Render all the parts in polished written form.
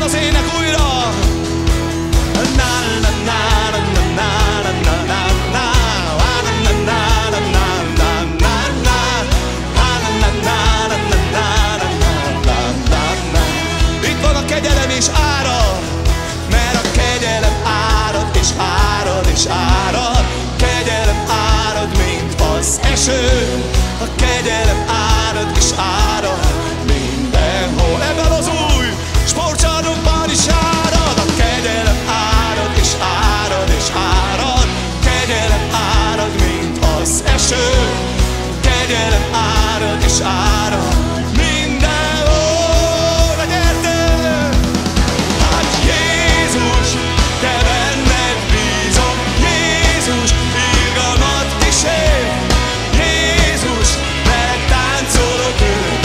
az ének újra. Itt van a kegyelem és árad, mert a kegyelem árad és árad és árad. Kegyelem árad, mint az eső. A kegyelem árad és árad mindenhol. Ebben az új sportcsarnokban is árad. A kegyelem árad és árad és árad. Kegyelem árad, mint az eső. Kegyelem árad és árad mindenhol. Na gyertek! Hát Jézus, te benned bízom. Jézus, irgalmat kísér. Jézus, veled táncolok őt.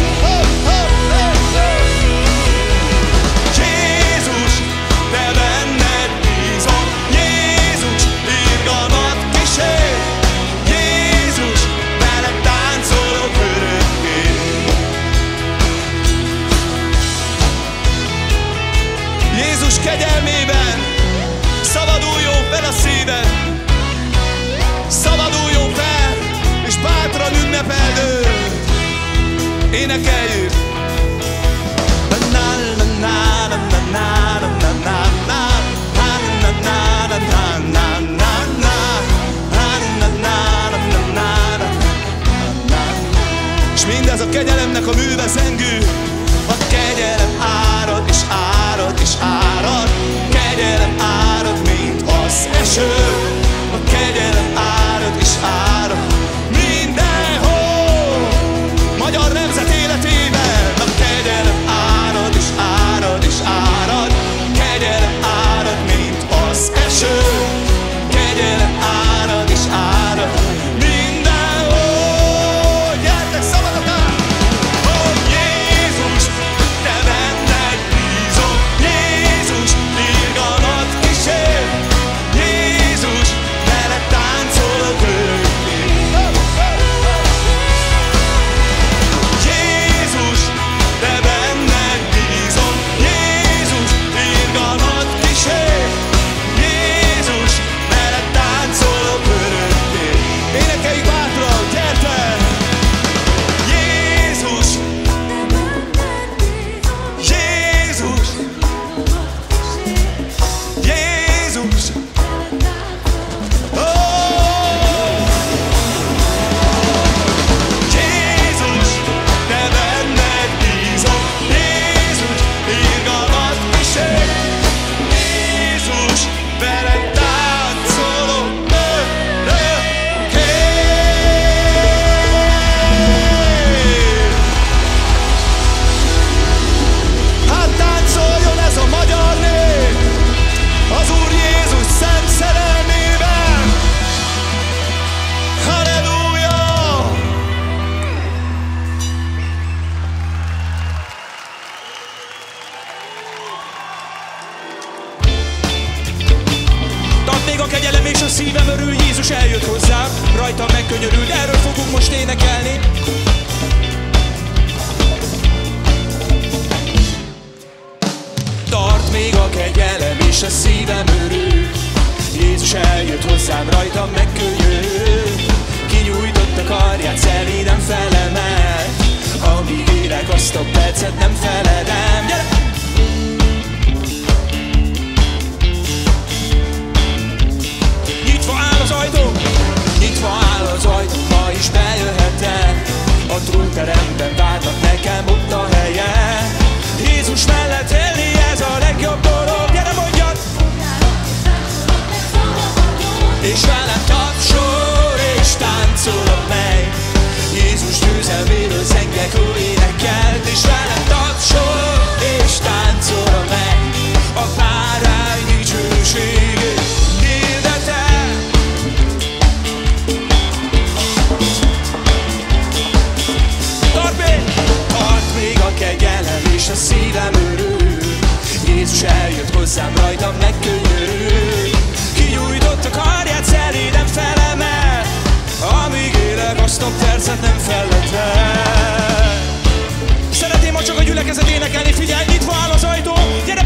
Jézus, te benned bízom. Jézus, irgalmat kísér. Jézus, veled táncolok örökké. Jézus kegyelmében szabaduljon fel a szíved. Szabaduljon fel, és bátran ünnepeld őt. Énekeljük! És mindez a kegyelemnek a műve zengő. A kegyelem árad és árad és árad. Kegyelem árad, mint az eső. A kegyelem árad és árad mindenhol. Magyar nemzet életében. A kegyelem árad és árad és árad. Kegyelem árad, mint az eső. Kegyelem árad és árad mindenhol. Gyertek szabadokán! Hogy Jézus, te benned bízom. Jézus, irgalmat kísér. Jézus, veled táncolok örökké. Jézus, te benned bízom. Jézus, irgalmat kísér. Jézus, veled táncolok örökké. Énekeljük bátran, gyertek! Jézus, Jézus, Jézus, Jézus, te benned bízom. Jézus, irgalmat kísér. Jézus, veled táncolok örökké. Hát táncoljon ez a magyar nép az Úr Jézus szent szerelmében. Halleluja! Tart még a kegyelem és a szívem örül. Jézus eljött hozzám, rajtam megkönyörült. Erről fogunk most énekelni. Tart még a kegyelem és a szívem örül. Jézus eljött hozzám, rajtam megkönyörült. Kinyújtott a karját, szelíden felemelt. Amíg élek, azt a percet nem feledem. Gyere! Nyitva áll az ajtó, ma is bejöhetek. A trónteremben várnak nekem ott a helye. Jézus mellett élni, ez a legjobb dolog. Gyere, mondjad! És velem tapsol és táncolok meg. Jézus győzelméről zengek, ő énekelt. És velem tapsol és táncolok meg. A bárány dicsőségét hirdetem. Tart még a kegyelem és a szívem örül. Jézus eljött hozzám, rajtam megkönyörül. Kinyújtott a karját, szelíden felemel. Amíg élek, azt a percet nem feledem. Szeretném, ha csak a gyülekezet énekelni. Figyelj, nyitva áll az ajtó. Gyere!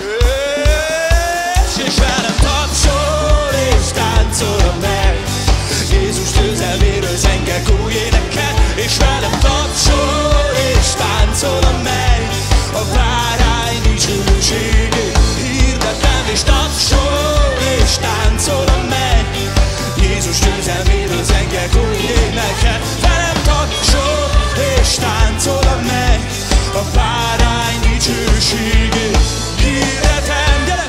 És velem tapsol és táncol a menny. Jézus győzelméről zengek új éneket. És velem tapsol és táncol a menny. A bárány dicsőségét hirdetem, és tapsol és táncol a menny. Jézus győzelméről zengek új éneket. Velem tapsol és táncol a menny. A bárány dicsőségét hirdetem. Gyere!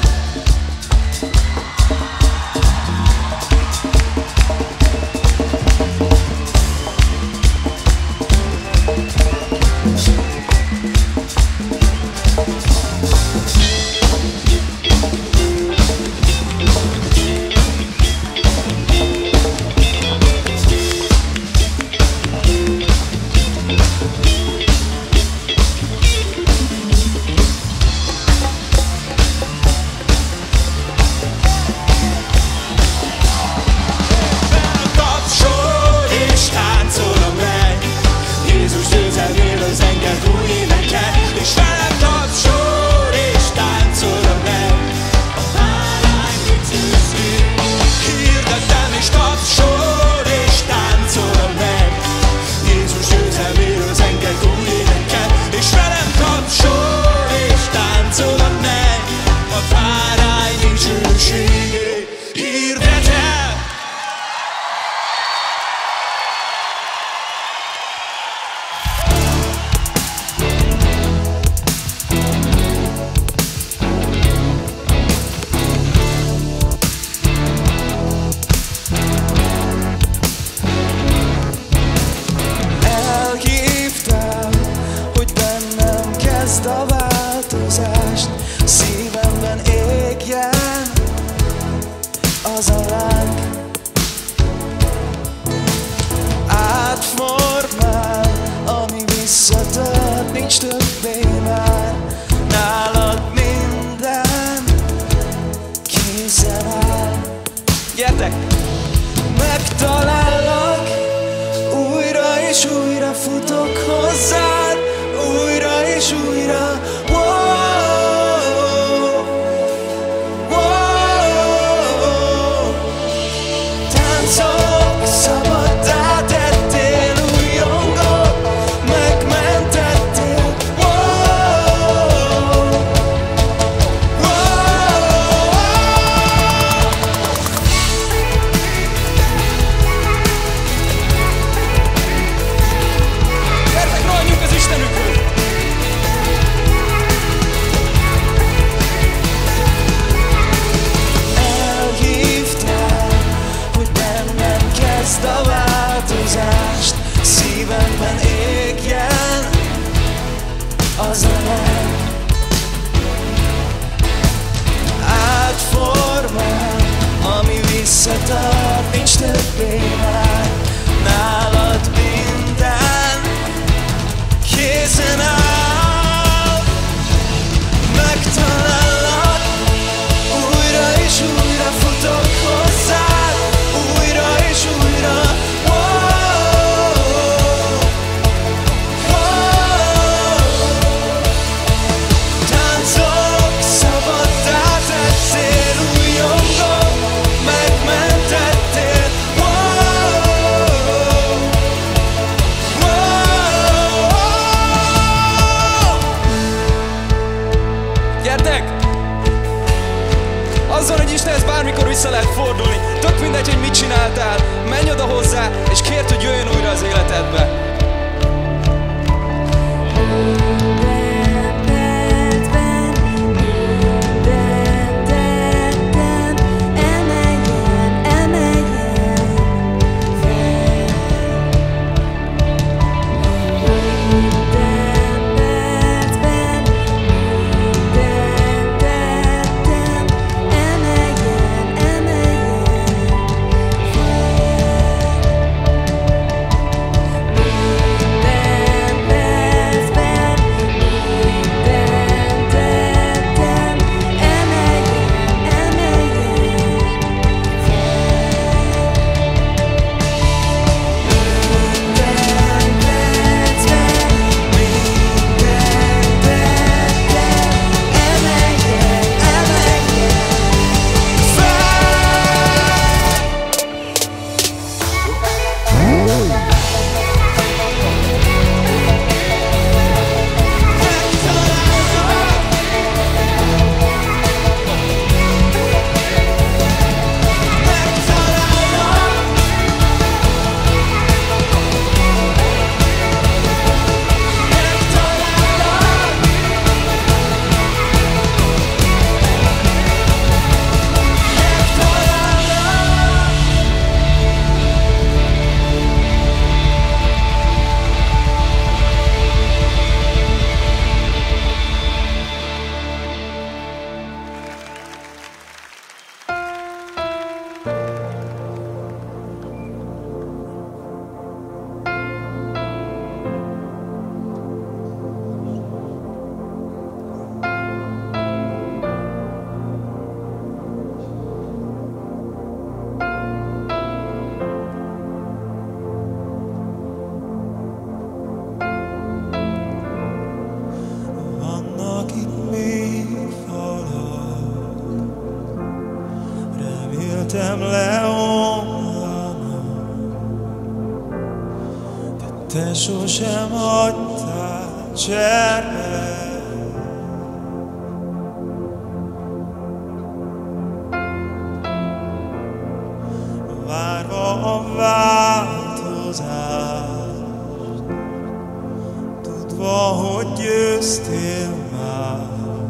A változást szívemben égjen az a láng, átformál, ami visszatart, nincs többé már. Nálad minden készen áll. Gyertek! Megtalállak, újra és újra futok hozzád, újra és újra. Táncok, szabaddá tettél, újongok, megmentettél. Gyertek, rohanjunk az Istenükhöz! Kezd a változást, szívemben égjen az a menny, átformál, ami visszatart, nincs többé már. Nálad minden készen áll. Megtalállak, újra és újra futok hozzád, újra és újra. Táncok, szabaddá tettél, újongok, megmentettél. Gyertek! Azzal, hogy Istenhez bármikor vissza lehet fordulni. Tök mindegy, hogy mit csináltál. Menj oda hozzá, és kérd, hogy jöjjön újra az életedbe. életem leomlana, de te sosem hagytál cserbe. Várva a változást, tudva, hogy győztél már,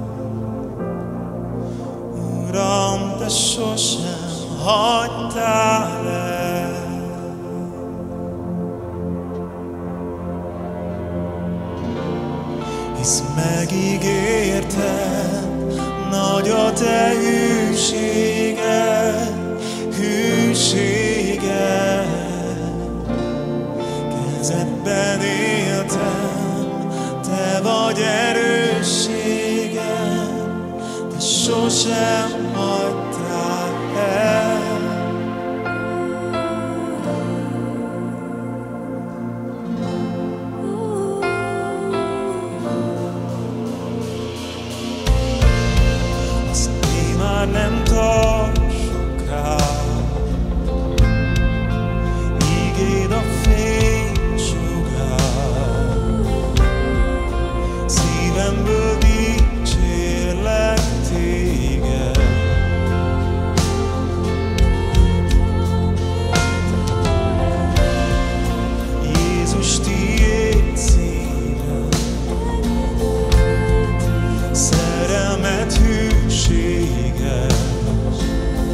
Uram, te sosem hagytál el. Hisz megígérted, nagy a te hűséged, kezedben éltem, te vagy erősségem, te sosem hagytál el. Az én már nem tart soká, ígéd a fénysugár, szívemből dicsérlek téged. Jézus, tiéd szívem, szerelmed hűséges,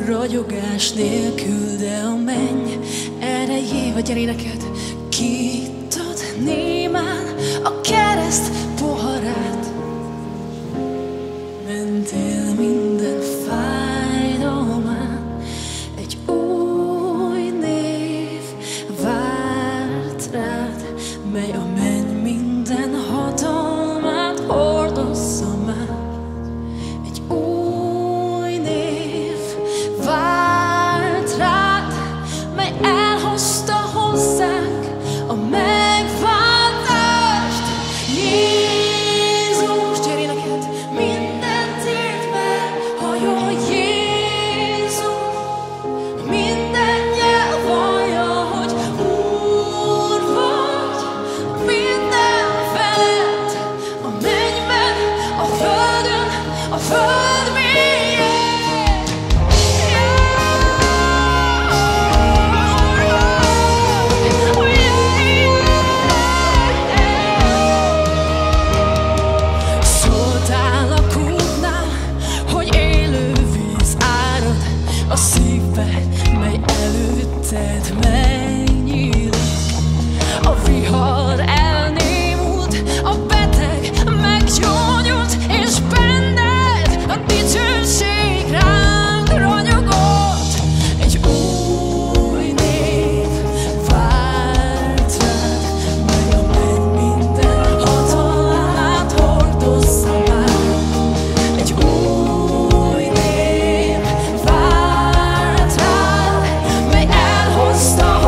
ragyogás nélkül, de a menny erejével, gyere énekeld, kiittad némán a kereszt poharát. Mentél minden fájdalmán, egy új név várt rád, mely a menny minden hatalmát hordozza már. Egy új név várt rád, mely elhozta hozzánk a megváltást. Jézus, gyere énekeld, mindent ért meg, hajol Jézus, minden nyelv vallja, hogy Úr vagy, minden felett, a mennyben, a földön, a föld mélyén. Szóltál a kútnál, hogy élő víz árad a szívbe, mely előtted megnyílik. A vihar elnémult, a beteg meggyógyult, és benned a dicsőség ránk ragyogott. Egy új név várt rád, mely a menny minden hatalmát hordozza már. Egy új név várt rád, mely elhozta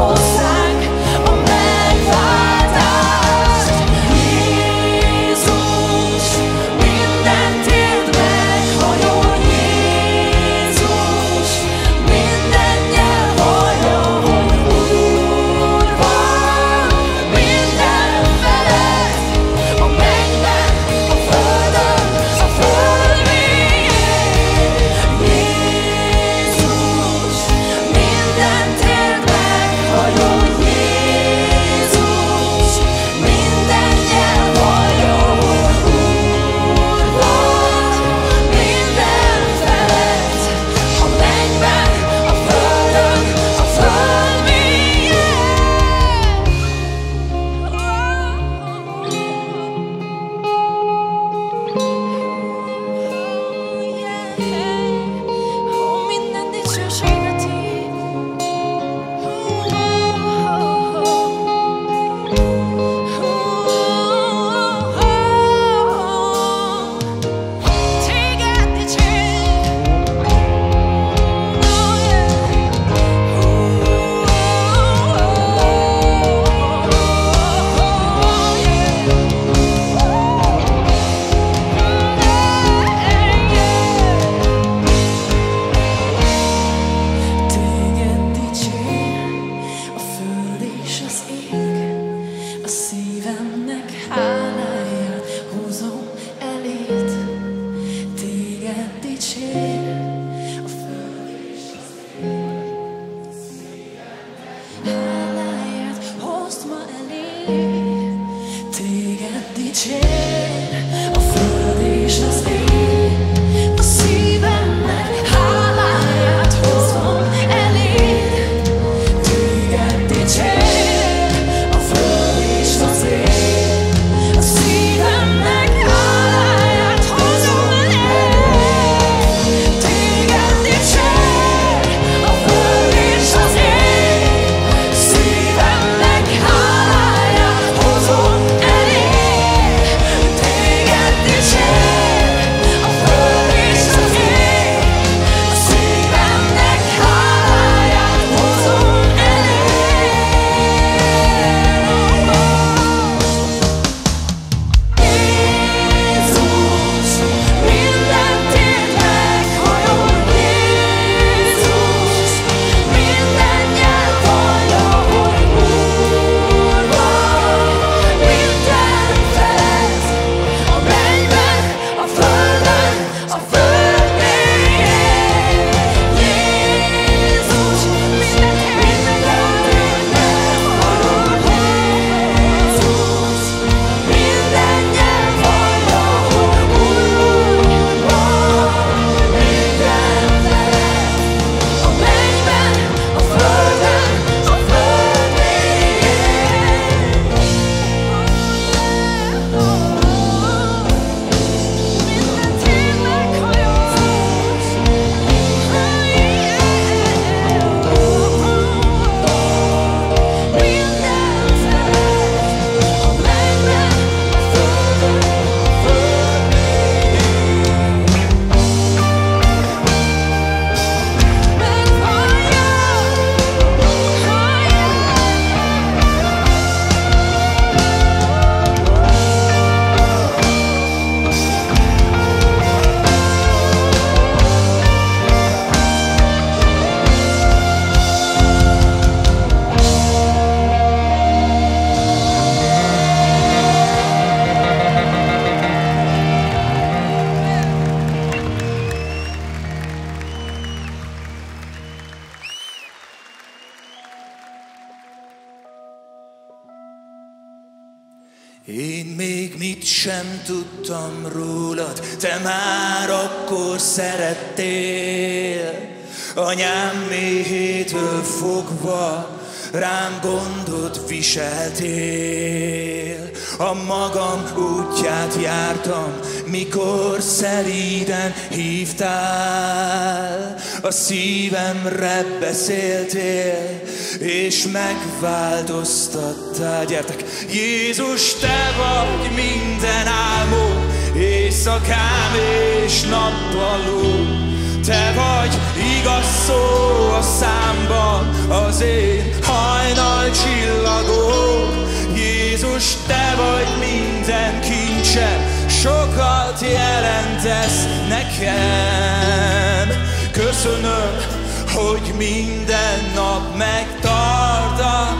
Én még mit sem tudtam rólad, te már akkor szerettél. Anyám méhétől fogva rám gondot viseltél. A magam útját jártam, mikor szelíden hívtál. A szívemre beszéltél, és megváltoztattál. Gyertek! Jézus, te vagy minden álmom, éjszakám és nappalom. Te vagy igaz szó a számban, az én hajnal csillagom. Jézus, te vagy minden kincsem, sokat jelentesz nekem. Köszönöm, hogy minden nap megtart a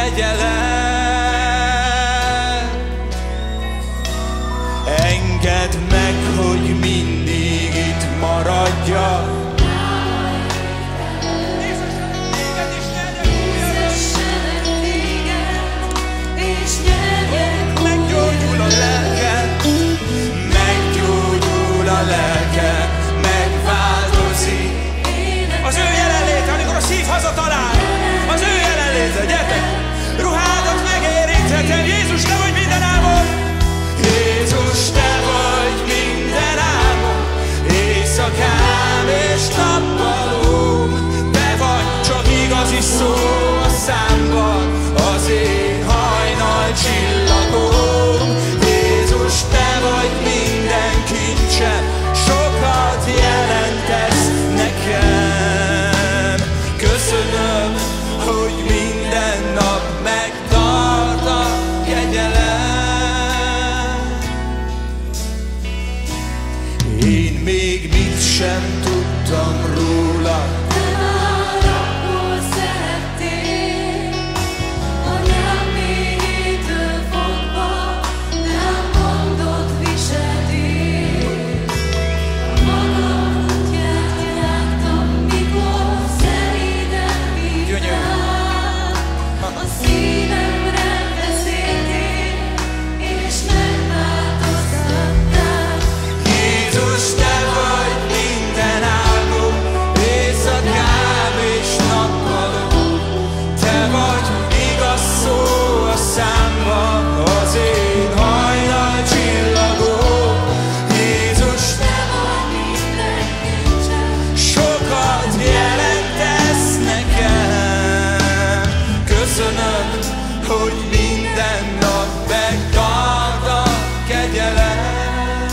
kegyelem. Engedd meg, hogy mindig itt maradjak. Meggyógyul a lelkem, meggyógyul a lelkem, megváltozik. Az ő jelenléte, amikor a szív hazatalál, az ő jelenléte, gyertek! Ruhádat megérintheted, Jézus, te vagy minden álmom! Jézus, te vagy minden álmom, éjszakám és nappalom. Te vagy csak igazi szó a számban, az én hajnal csillagom. Jézus, te vagy minden kincsem, sokat jelentesz nekem. Köszönöm, hogy minden nap megtart a kegyelem. Én még mit sem tudtam róla, hogy minden nap megtart a kegyelem.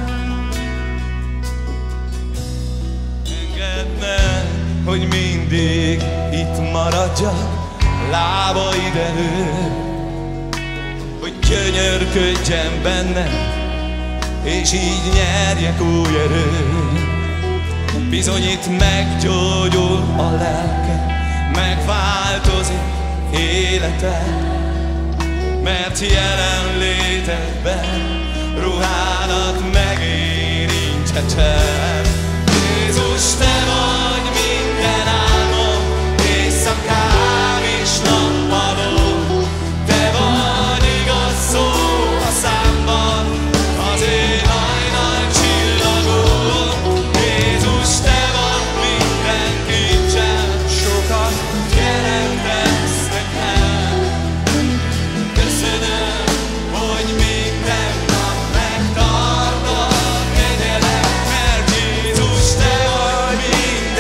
Engedd meg, hogy mindig itt maradjak, lábaid előtt, hogy gyönyörködjem benne, és így nyerjek új erőt. Bizony itt meggyógyul a lelkem, megváltozik életed, mert jelenlétedben ruhádat megérinthetem. Jézus, te vagy minden álmom, éjszakám és nappalom. Te vagy igaz szó a számban, az én hajnal csillagom. Jézus, te vagy minden kincsem, sokat jelentesz nekem. Köszönöm, hogy minden nap megtart a kegyelem, mert Jézus, te vagy minden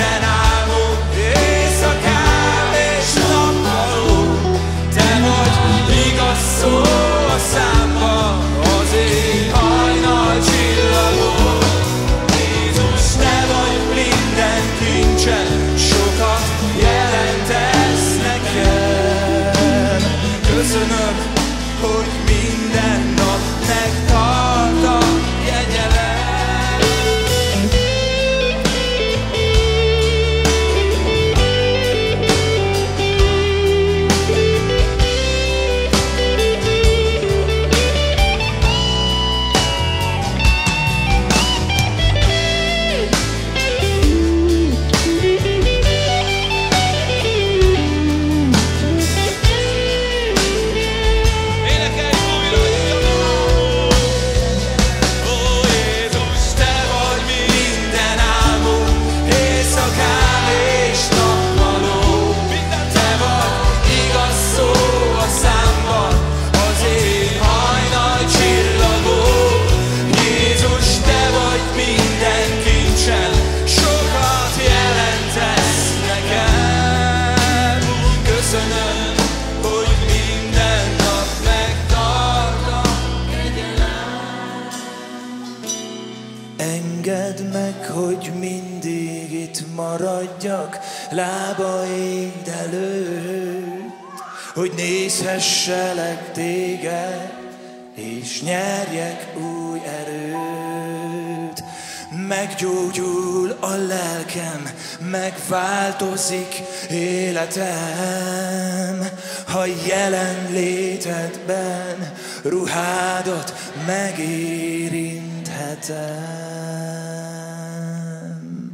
maradjak lábaid előtt, hogy nézhesselek téged, és nyerjek új erőt. Meggyógyul a lelkem, megváltozik életem, ha jelenlétedben ruhádat megérinthetem.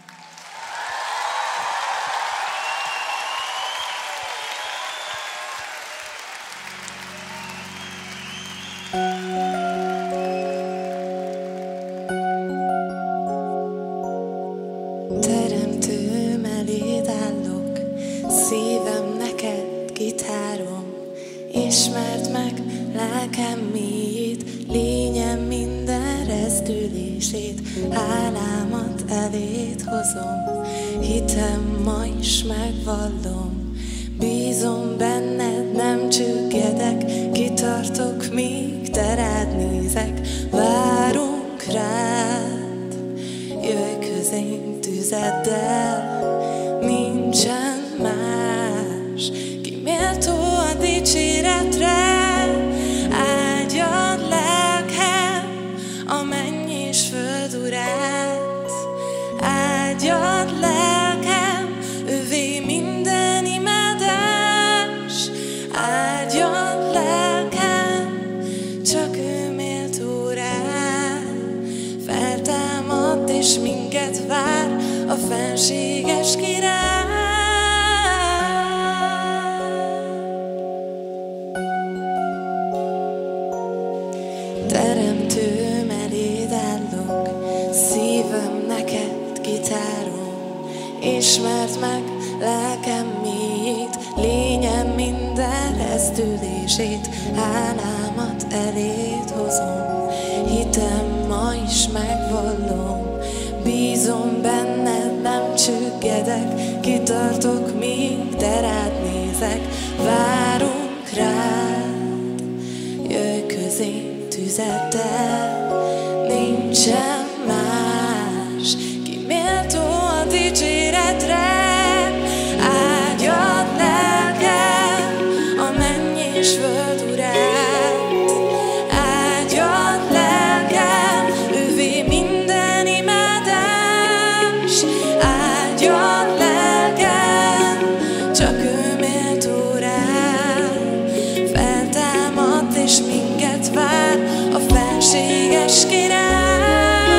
Teremtőm, eléd állok, szívem neked gitárom. Ismerd meg lelkem mélyét, lényem minden rezdülését. Hálámat eléd hozom, hitem ma is megvallom. Bízom benned, nem csüggedek, kitartok, míg te rád nézek. Várunk rád, jöjj közénk tüzeddel, nincsen más, ki méltó a dicséretre. Áldjad lelkem a menny és föld urát, áldjad lelkem, övé minden imádás. Áldjad lelkem, csak ő méltó rá. Feltámad és minket vár a fenséges király. Teremtőm, eléd állok, szívem neked gitárom. Ismerd meg lelkem mélyét, lényem minden rezdülését. Hálámat eléd hozom, hitem ma is megvallom. Bízom benned, nem csüggedek, kitartok, míg te rád nézek. Várunk rád, jöjj közénk tüzeddel, nincsen más, ki méltó a dicséretre. Áldjad lelkem a menny és föld urát, áldjad lelkem, ővé minden imádás. Áldjad lelkem, csak ő méltó rá. Feltámadt és minket vár a fenséges király.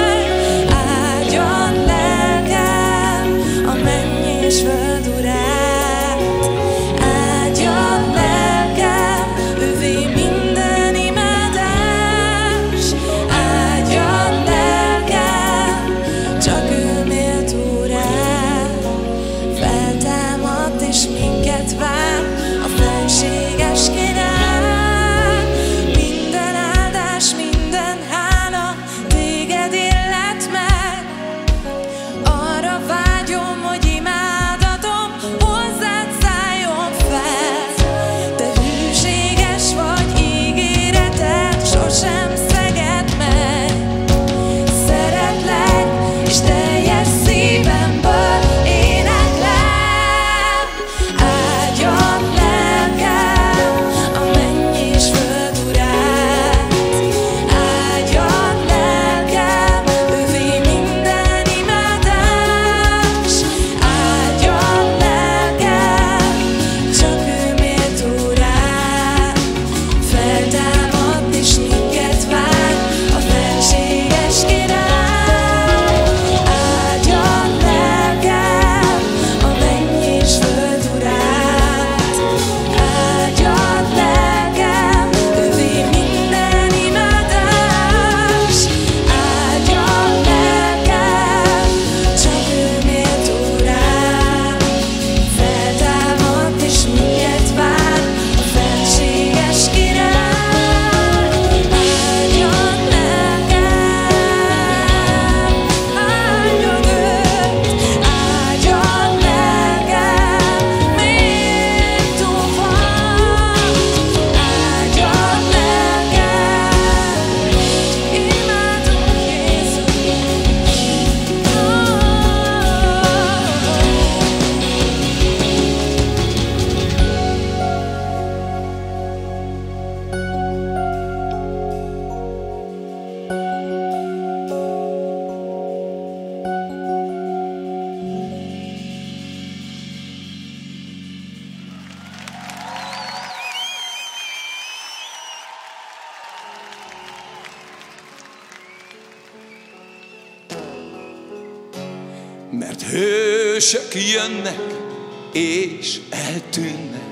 mert hősök jönnek és eltűnnek.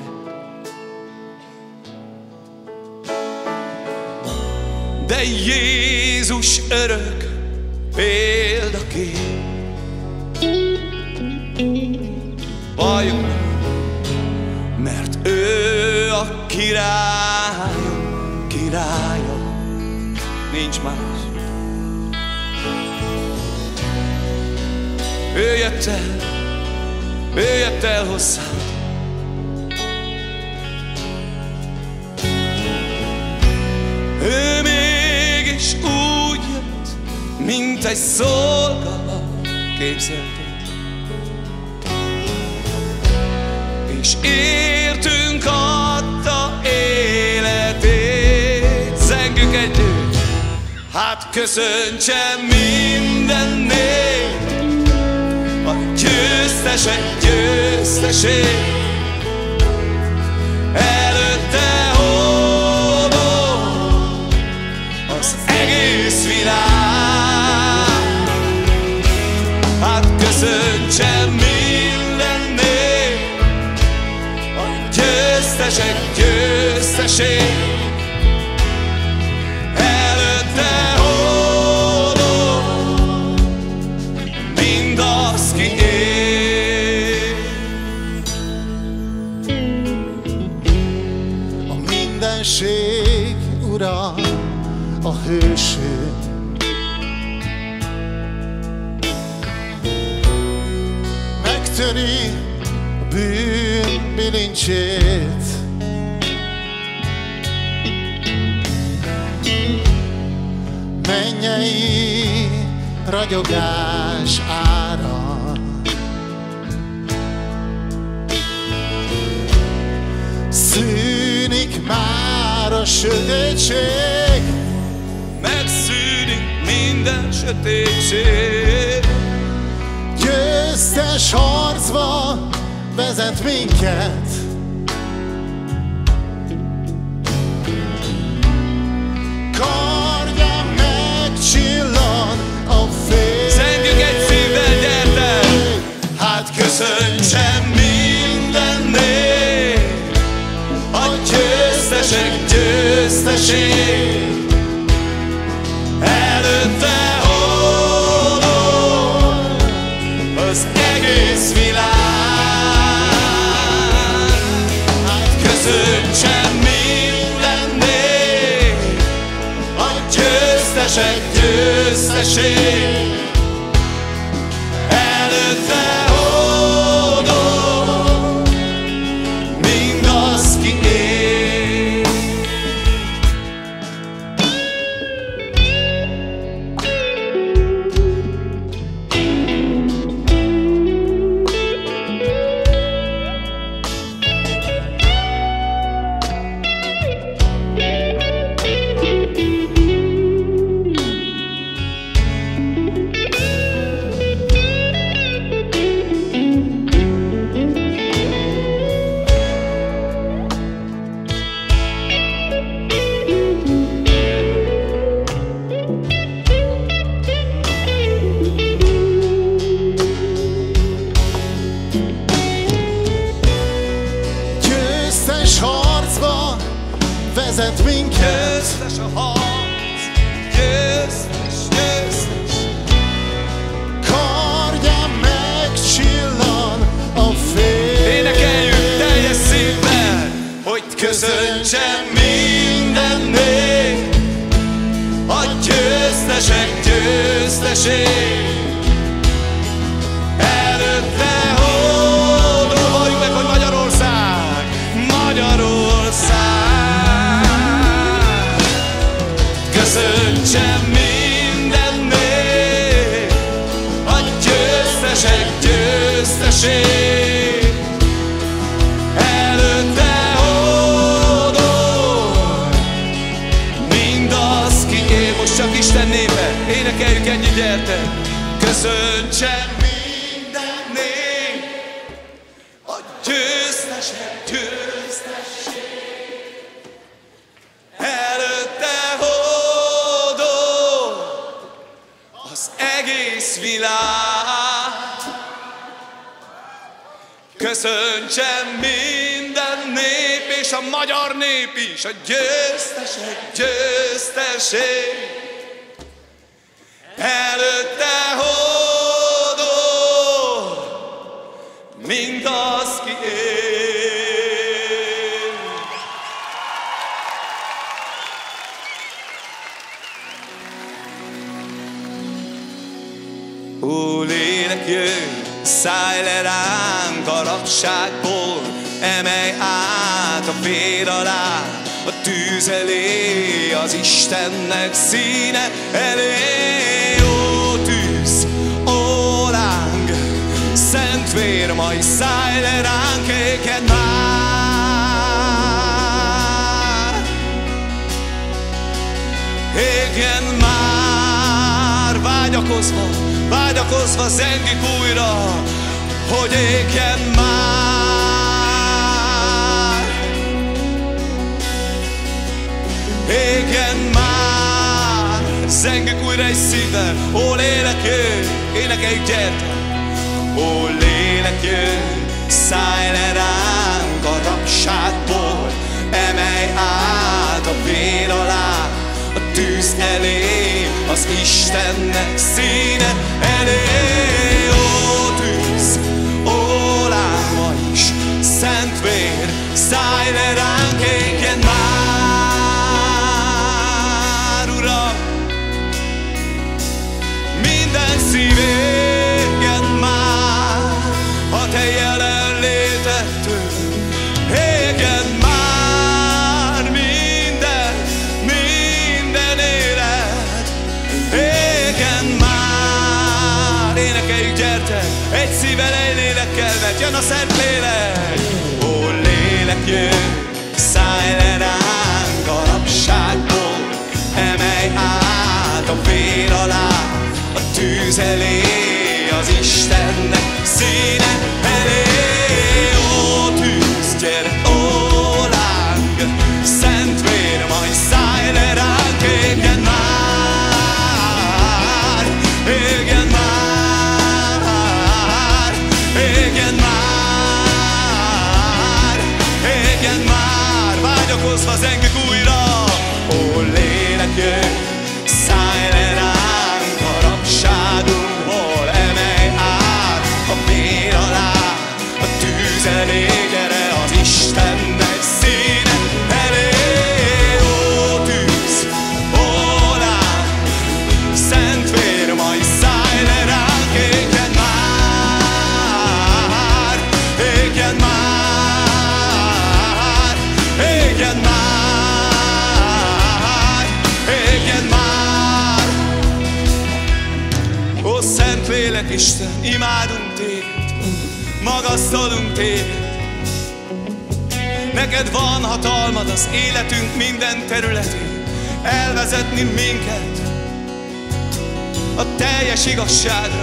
De Jézus örök példakép. Valljuk, mert ő a királyom, királyom, nincs más. Ő jött el hozzám. Ő mégis úgy jött, mint egy szolga, képzelték. És értünk adta életét. Zengjük együtt! Hát köszöntsen minden név a győztesek győzteség. Előtte hódol az egész világ. Hát köszöntsen minden név a győztesek győzteség. Előtte hódol mindaz, ki él. A mindenség ura, a hősünk, megtöri a bűn bilincsét. Mennyei ragyogás árad, szűnik már a sötétség, megszűnik minden sötétség. győztes harcba vezet minket. Kardja megcsillan a fény. Zengjük egy szívvel, gyertek! Hát köszöntsen minden név a győztesek győzteség. Előtte hódol az egész világ. Hát köszöntsen minden név a győztesek győzteség. Előtte hódol mindaz, ki él. Győztes harcba vezet minket. Győztes a harc, győztes, győztes. Kardja megcsillan a fény. Énekeljük teljes szívvel, hogy köszöntsen minden név a győztesek győzteség. Előtte hódol, valljuk meg, hogy Magyarország, Magyarország. Köszöntsen minden név a győztesek győzteség. Előtte hódol mindaz, ki él. Most csak Isten népe, énekeljük együtt, gyertek! Köszöntsen minden név a győztesek győzteség. Előtte hódol az egész világ. Köszöntsen minden nép, és a magyar nép is, a győztesek győzteség. Előtte hódol, mint az, ki él. Ó, lélek, jöjj, szállj le ránk a rabságból, emelj át a vér alá, a tűz elé, az Istennek színe elé. Ó tűz, ó láng, szent vér, majd szállj le ránk, égen már, égen már, vágyakozva zengik újra, hogy égjen már, égjen már, zengik újra egy szívvel. Ó lélek, jöjj, énekeljük, gyertek! Ó lélek, jöjj, szállj le ránk a rabságból, emelj át a vér alá, a tűz elé, az Istennek színe elé. Ó tűz, ó láma is, szent vér, szállj le ránk, égjen már, Uram! Minden szív égjen már a Te jelenlétettől, égjen már minden élet, égjen már. Énekeljük, gyertek! Egy szívvel, egy lélekkel, mert jön a Szent Lélek. Ó lélek, jöjj, szállj le ránk a rabságból, emelj át a vér alá, a tűz elé, az Istennek színe elé. Ó tűz, gyere, ó láng, szent vér, majd szállj le ránk, égjen már, égjen már, égjen már, égjen már, vágyakozva zengik újra. Ó lélek, jöjj, szállj le ránk a rabságunkból, emelj át a vér alá, a tűz elé, gyere az Istennek színe elé. Ó tűz, ó láng, szent vér, majd szállj le ránk, égjen már, égjen már, égjen már, égjen már. Ó szent lélek Isten, imádunk Téged, magasztalunk Téged. Neked van hatalmad az életünk minden területén, elvezetni minket a teljes igazságra.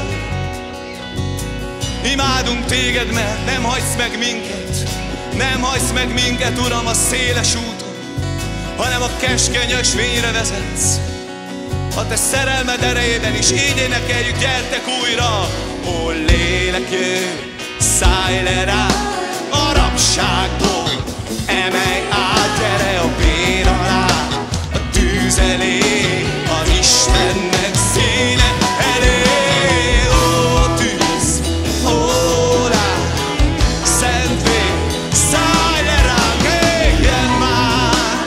Imádunk Téged, mert nem hagysz meg minket, nem hagysz meg minket, Uram, a széles úton, hanem a keskeny ösvényre vezetsz. A Te szerelmed erejében is így énekeljük, gyertek újra! Ó lélek, jöjj, szállj le rá a rabságból, emelj át, gyere a vér alá, a tűz elé, az Istennek színe elé. Ó tűz, ó láng, szent vér, szállj le ránk, égjen már,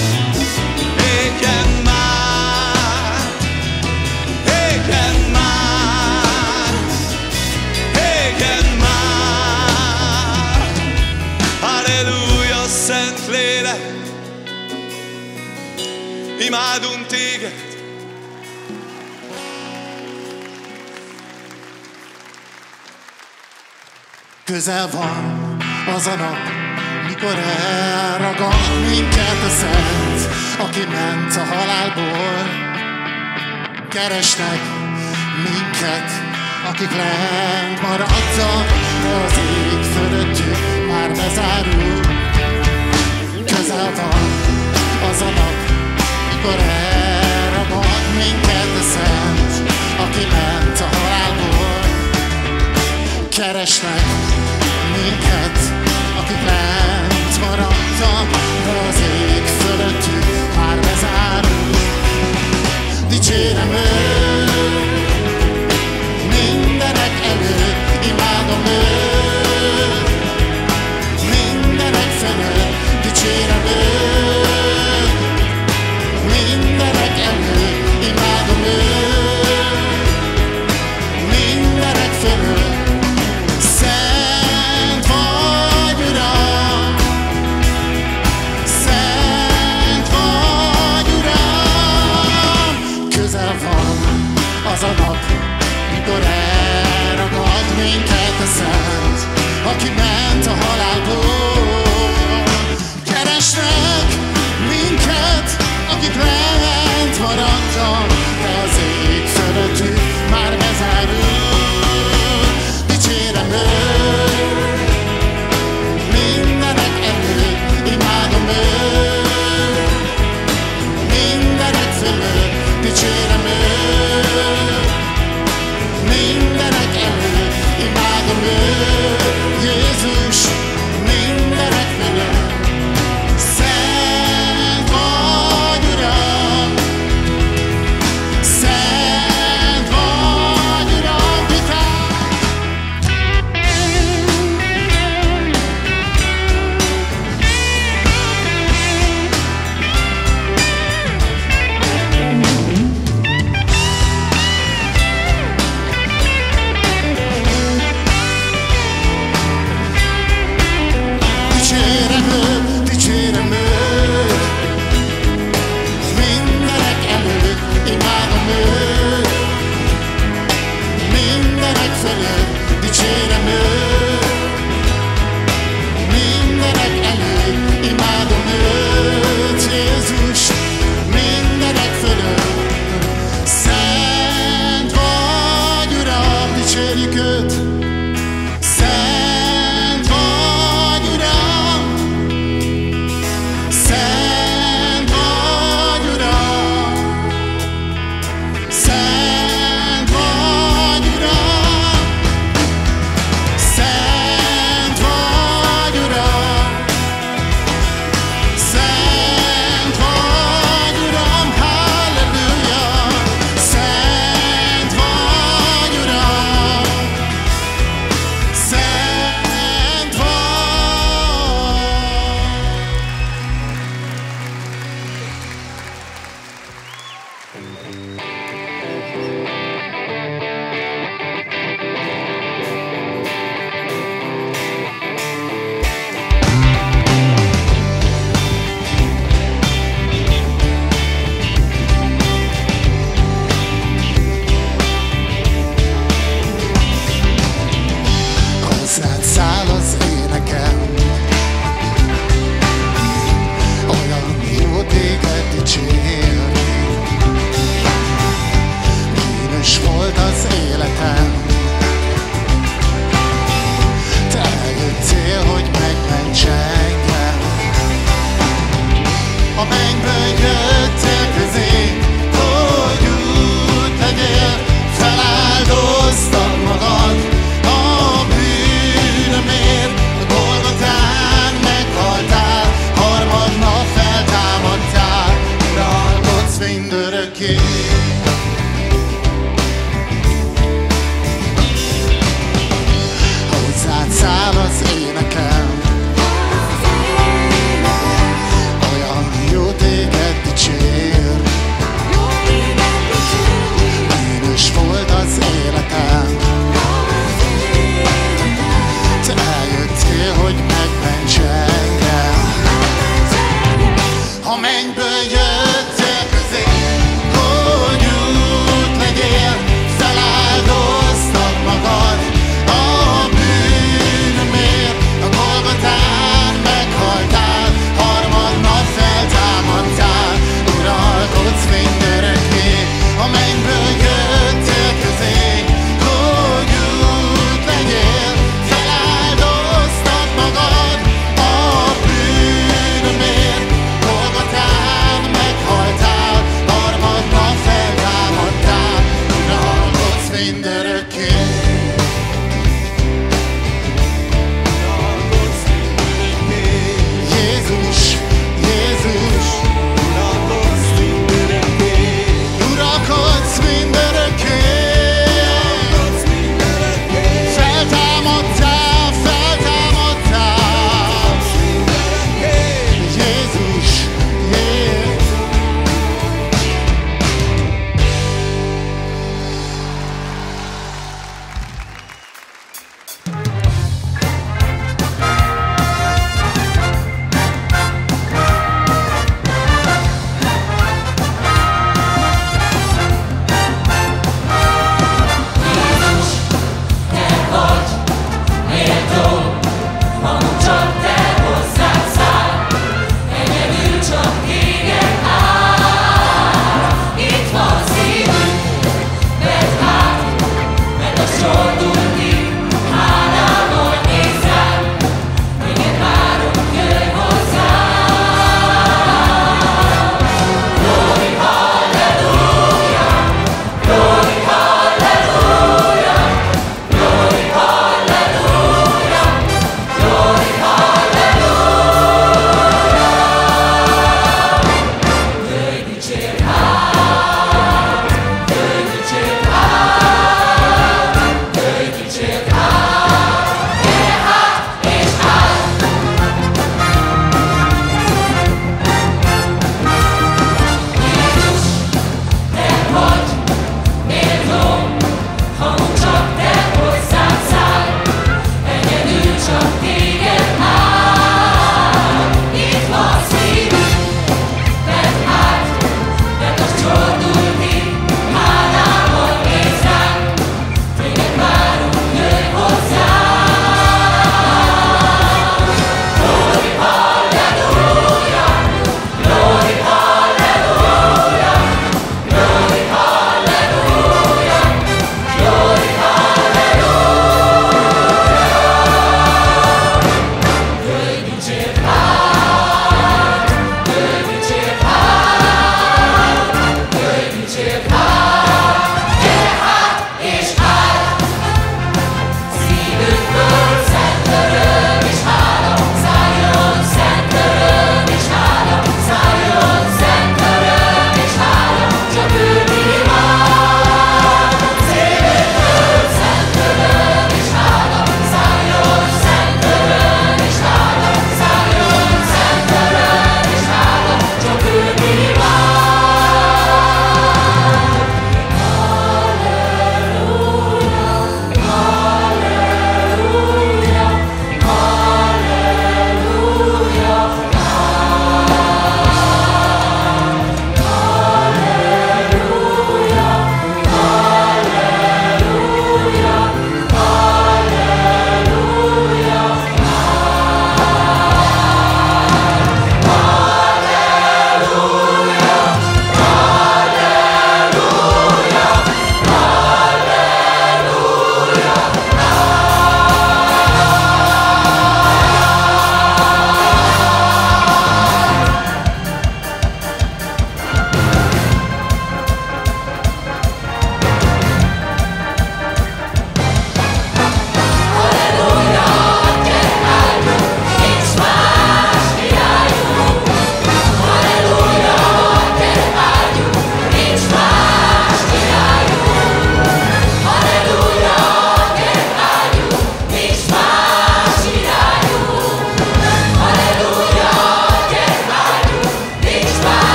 égjen már, égjen már, égjen már. Halleluja, Szent Lélek, imádunk Téged. Közel van az a nap, mikor elragad minket a Szent, aki ment a halálból. Keresnek minket, akik lent maradtak, de az ég fölöttük már bezárul. Közel van az a nap, mikor elragad minket a Szent, aki ment a halálból. Keresnek minket, akik lent maradtak, de az ég fölöttünk már bezárul. Dicsérem őt, mindenek előtt, imádom őt, mindenek fölött, dicsérem őt, mindenek előtt, imádom őt, mindenek fölött. Szent vagy, Uram, szent vagy, Uram, közel van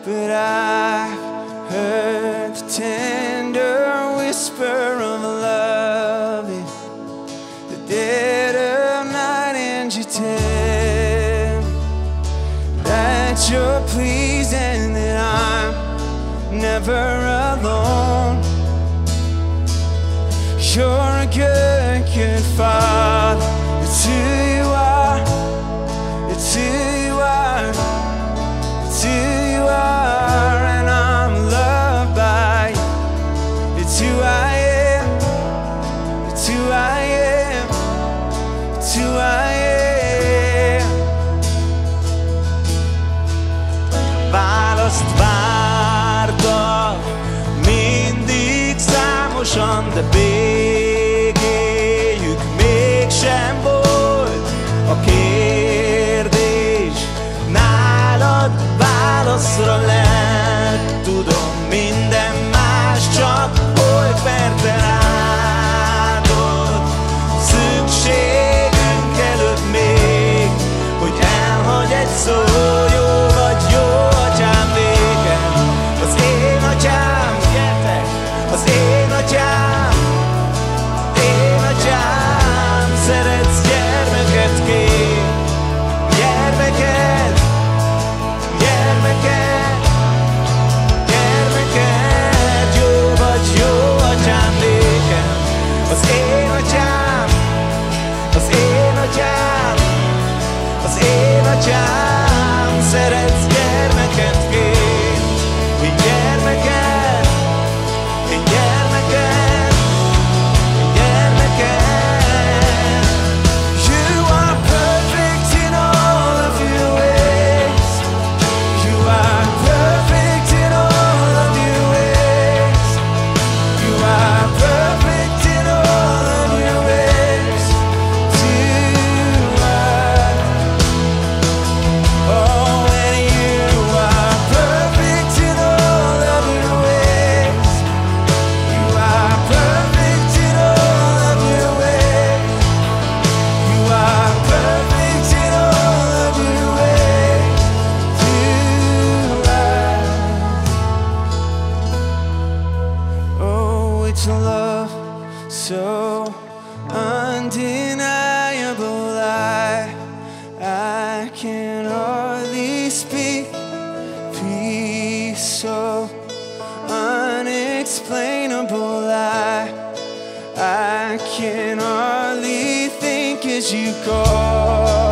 but I've heard the tender whisper of love in the dead of night, and you tell that you're pleased and that I'm never alone. You're a good, good Father. It's who you are. It's who you are. It's who you are, and I'm loved by you. It's who I am. It's who I am. It's who I am. Választ vártak mindig számosan, de végéjük mégsem volt a kérdés. Nálad válaszra lett, tudom, minden más csak oly, mert te látod szükségünk előtt még, hogy elhagy egy szó. Jó vagy, jó atyám nékem, az én atyám, gyertek, az én atyám, én atyám. Szeretsz gyermeket kér, gyermeket, gyermeket, gyermeket. Jó vagy, jó atyám nékem, az én atyám, az én atyám, az én atyám. Szeretsz gyermeket kér, én gyermeket, én gyermeket, én gyermeket. You are perfect in all of your ways. You are perfect in all of your ways. You are perfect in all of your ways to us. Oh, and you are perfect in all of your ways. You are perfect in all of your ways. You are perfect in all of your ways to us. Oh, it's a love so undeniable. I can hardly speak. Peace so unexplainable. I can hardly think as you call.